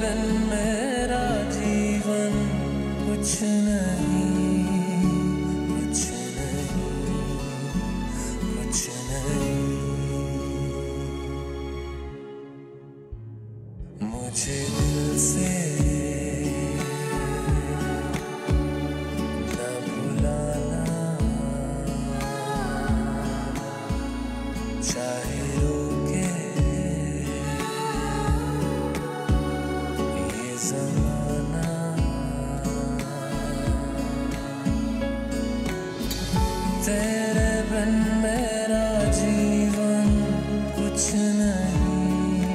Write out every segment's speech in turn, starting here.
बिन मेरा जीवन कुछ नहीं, कुछ नहीं, कुछ नहीं। मुझे दिल से न भुलाना, चाहे रोके ये ज़माना। तेरे बिन मेरा जीवन कुछ नहीं,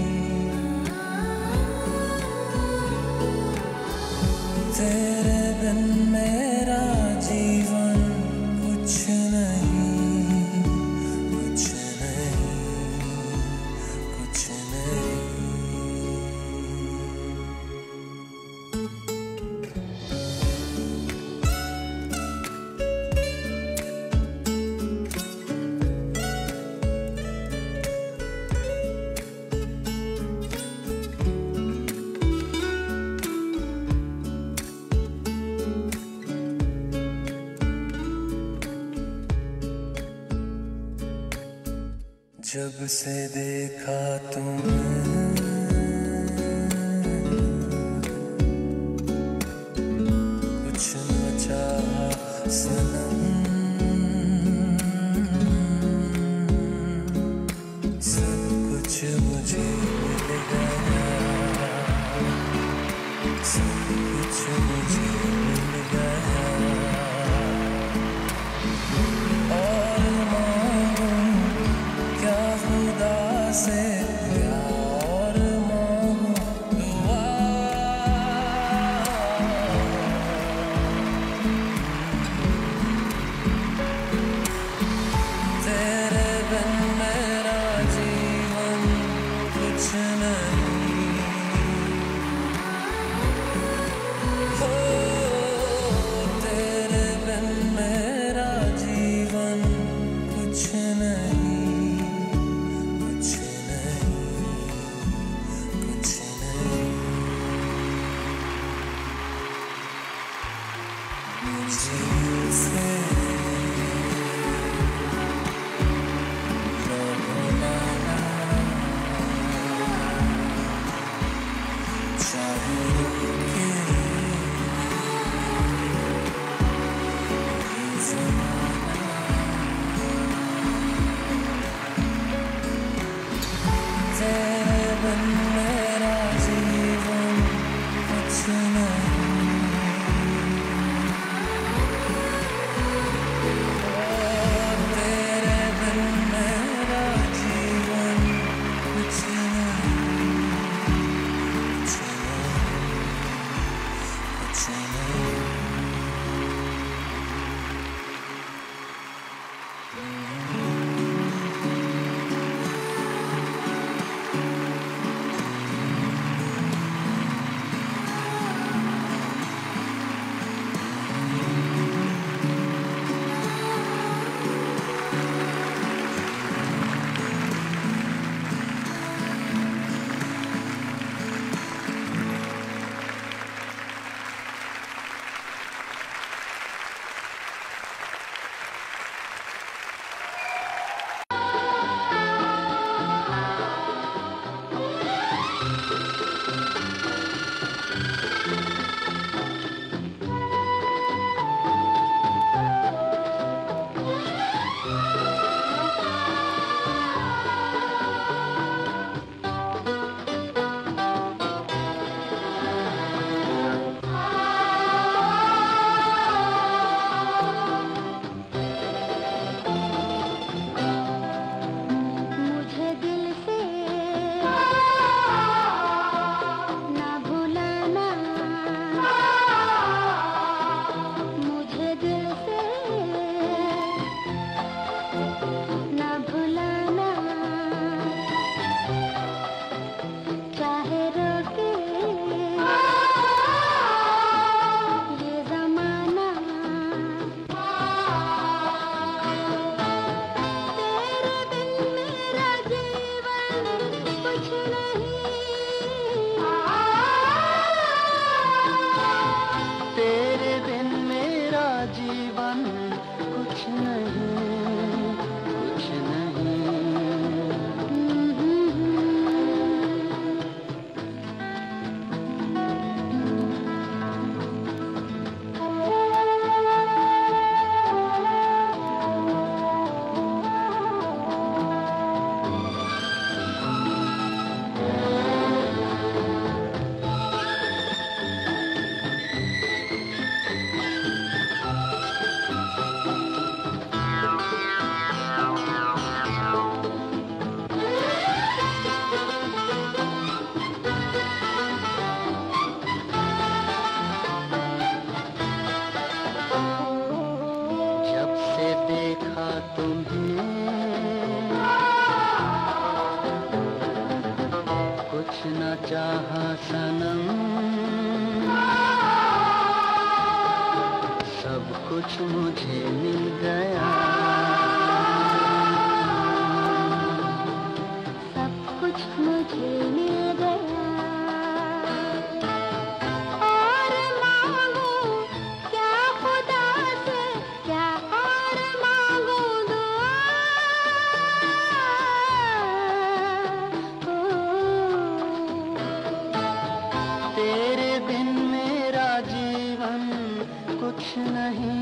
तेरे बिन मेरा जीवन कुछ नहीं, कुछ नहीं, कुछ नहीं। जब से देखा तुम्हें कुछ न चाहा सनम, सब कुछ मुझे मिल गया, सब कुछ मुझे मिल गया। और मांगूं क्या खुदा से प्यार, मांगूं दुआ। तेरे बिन मेरा जीवन कुछ नहीं, हो तेरे बिन मेरा जीवन कुछ नहीं, कुछ नहीं, कुछ नहीं। मुझे दिल से न भुलाना, चाहे रोके ये ज़माना। तेरे बिन मेरा जीवन कुछ नहीं, तेरे बिन मेरा जीवन कुछ नहीं, कुछ नहीं, कुछ नहीं। कुछ न चाहा सनम, सब कुछ मुझे मिल गया, सब कुछ मुझे मिल गया। और मांगू क्या खुदा से, क्या और मांगू दुआ। तेरे बिन मेरा जीवन कुछ नहीं,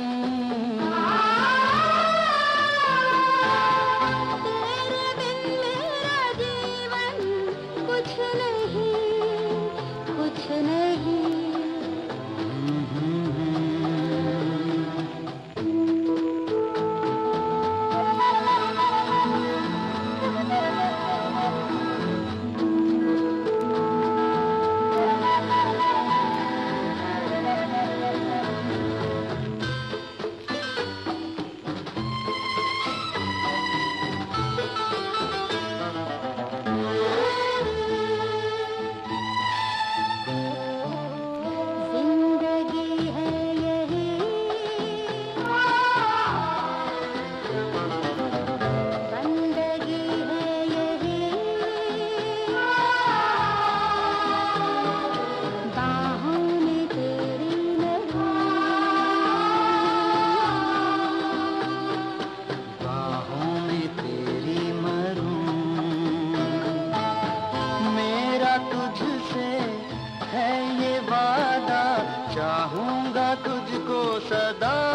तेरे बिन मेरा जीवन कुछ नहीं, कुछ नहीं। चाहूंगा तुझको सदा।